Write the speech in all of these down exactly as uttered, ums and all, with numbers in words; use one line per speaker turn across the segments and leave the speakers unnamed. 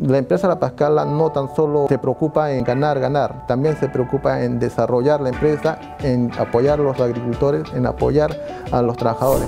La empresa La Pascala no tan solo se preocupa en ganar, ganar, también se preocupa en desarrollar la empresa, en apoyar a los agricultores, en apoyar a los trabajadores.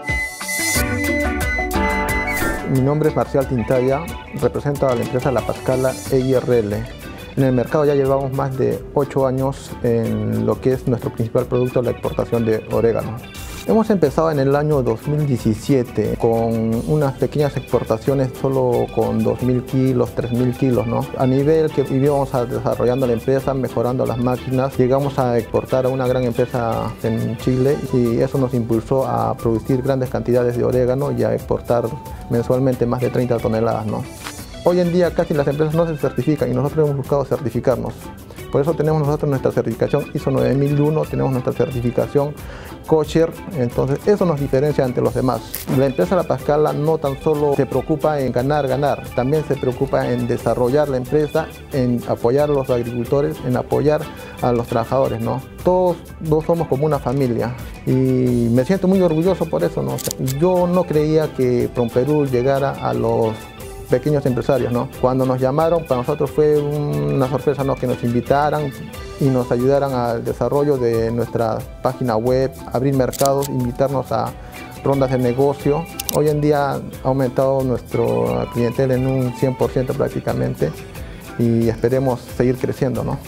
Mi nombre es Marcial Tintaya, represento a la empresa La Pascala E I R L. En el mercado ya llevamos más de ocho años en lo que es nuestro principal producto, la exportación de orégano. Hemos empezado en el año dos mil diecisiete con unas pequeñas exportaciones solo con dos mil kilos, tres mil kilos, ¿no? A nivel que íbamos desarrollando la empresa, mejorando las máquinas, llegamos a exportar a una gran empresa en Chile y eso nos impulsó a producir grandes cantidades de orégano y a exportar mensualmente más de treinta toneladas, ¿no? Hoy en día casi las empresas no se certifican y nosotros hemos buscado certificarnos. Por eso tenemos nosotros nuestra certificación I S O nueve mil uno, tenemos nuestra certificación Kosher, entonces eso nos diferencia ante los demás. La empresa La Pascala no tan solo se preocupa en ganar, ganar, también se preocupa en desarrollar la empresa, en apoyar a los agricultores, en apoyar a los trabajadores, ¿no? Todos, todos somos como una familia y me siento muy orgulloso por eso, ¿no? Yo no creía que PROMPERÚ llegara a los pequeños empresarios, ¿no? Cuando nos llamaron, para nosotros fue una sorpresa, ¿no? Que nos invitaran y nos ayudaran al desarrollo de nuestra página web, abrir mercados, invitarnos a rondas de negocio. Hoy en día ha aumentado nuestro clientela en un cien por ciento prácticamente y esperemos seguir creciendo, ¿no?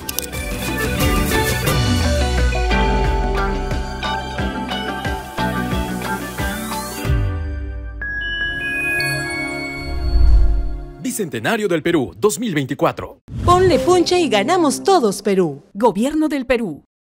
Bicentenario del Perú dos mil veinticuatro.
Ponle punche y ganamos todos, Perú.
Gobierno del Perú.